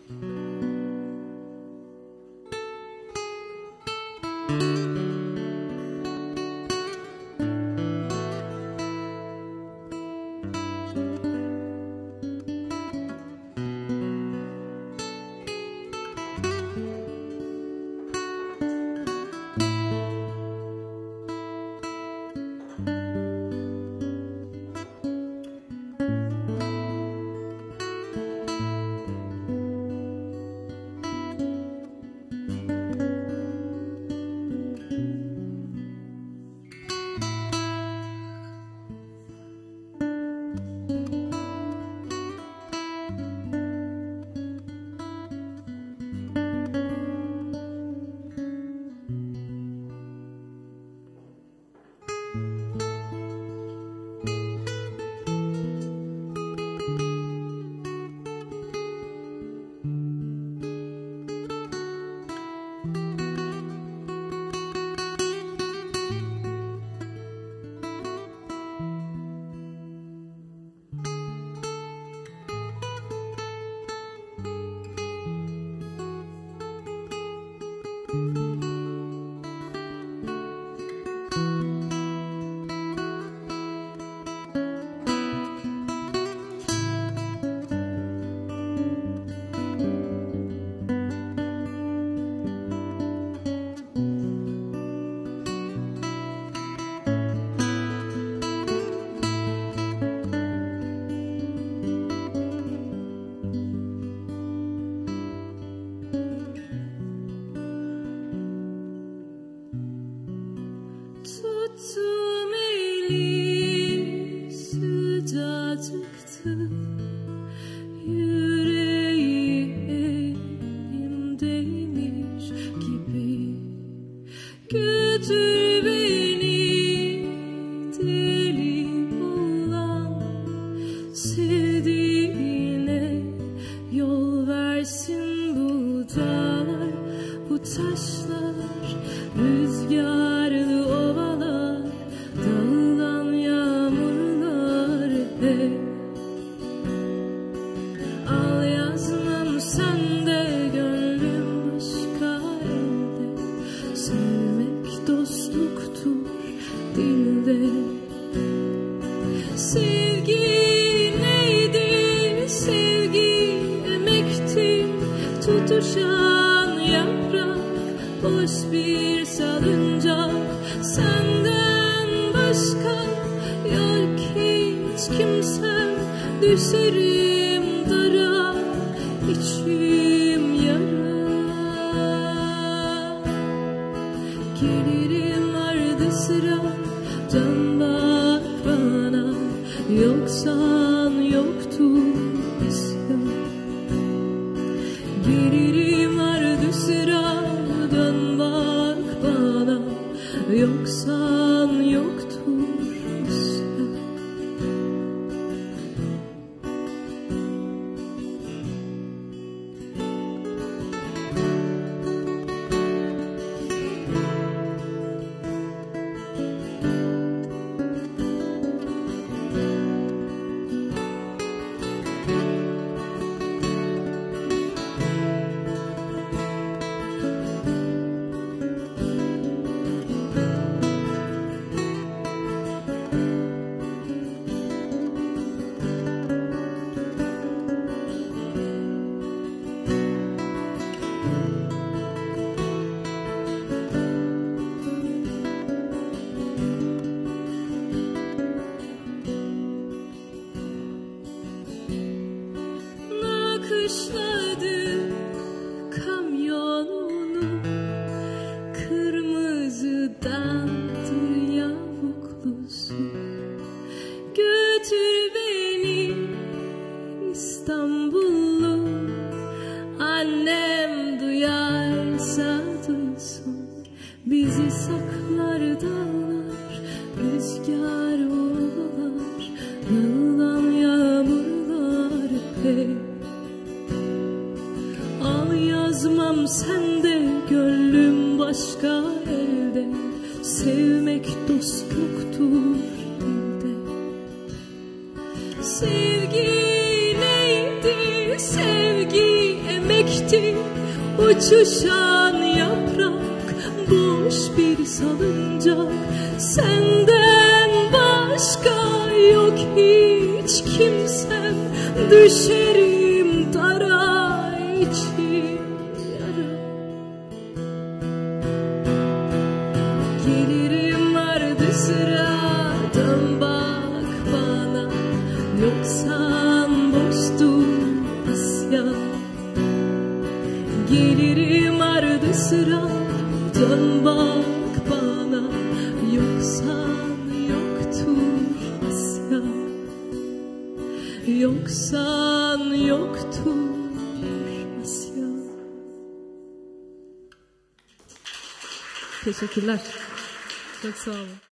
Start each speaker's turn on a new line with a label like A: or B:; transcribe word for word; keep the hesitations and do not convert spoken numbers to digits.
A: Tuttum eli sıcacıktı, yüreği elimdeymiş gibi. Götür beni deli olan sevdiğine, yol versin bu dağlar, bu taşlar, rüzgarlı ovalar, dağılan yağmurlar hep. Al yazmam sende, gönlüm başka elde. Sevmek dostluktur dilde. Sevgi neydi? Sevgi emekti, tutuşan yaprak, boş bir salıncak. Senden başka yok hiç kimsem, düşerim dara, içim yara. Gelirim ardı sıra, dön bak bana, yoksan yoktur isyan. Gelirim ardı sıra, dön bak bana, yoksan yoktur isyan. Nakışladı kamyonunu, kırmızıdandır yavuklusu. Götür beni İstanbullu, annem duyarsa duysun. Bizi saklar dağlar, rüzgar ovalar, yağılan yağmurlar hep. Al yazmam sende, gönlüm başka elde. Sevmek dostluktur dilde. Sevgi neydi? Sevgi emek geçti. Uçuşan yaprak, boş bir salıncak. Senden başka yok hiç kimsem. Düşerim dara içi yara. Gelirim ardı sıra, dön bak bana. Yoksan boştur Asya. Gelirim ardı sıra, dön bak bana. Yoksan yoktur Asya. Yoksan yoktur Asya. Teşekkürler. Çok sağ olun.